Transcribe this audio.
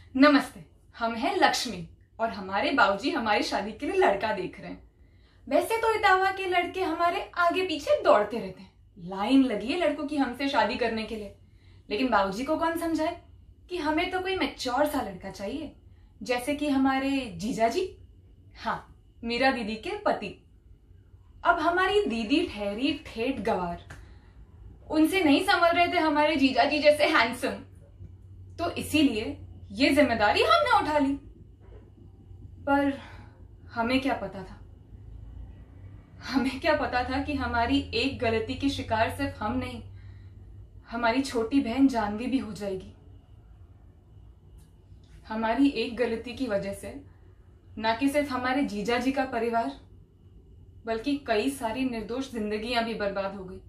नमस्ते। हम हैं लक्ष्मी और हमारे बाबूजी हमारी शादी के लिए लड़का देख रहे हैं। वैसे तो इटावा के लड़के हमारे आगे पीछे दौड़ते रहते हैं, लाइन लगी है लड़कों की हमसे शादी करने के लिए। लेकिन बाबूजी को कौन समझाए कि हमें तो कोई मैच्योर सा लड़का चाहिए, जैसे कि हमारे जीजा जी, हाँ मीरा दीदी के पति। अब हमारी दीदी ठहरी ठेठ गवार, उनसे नहीं संभल रहे थे हमारे जीजा जी जैसे हैंडसम, तो इसीलिए ये जिम्मेदारी हमने उठा ली। पर हमें क्या पता था, हमें क्या पता था कि हमारी एक गलती की शिकार सिर्फ हम नहीं, हमारी छोटी बहन जानवी भी हो जाएगी। हमारी एक गलती की वजह से ना कि सिर्फ हमारे जीजा जी का परिवार, बल्कि कई सारी निर्दोष जिंदगियां भी बर्बाद हो गई।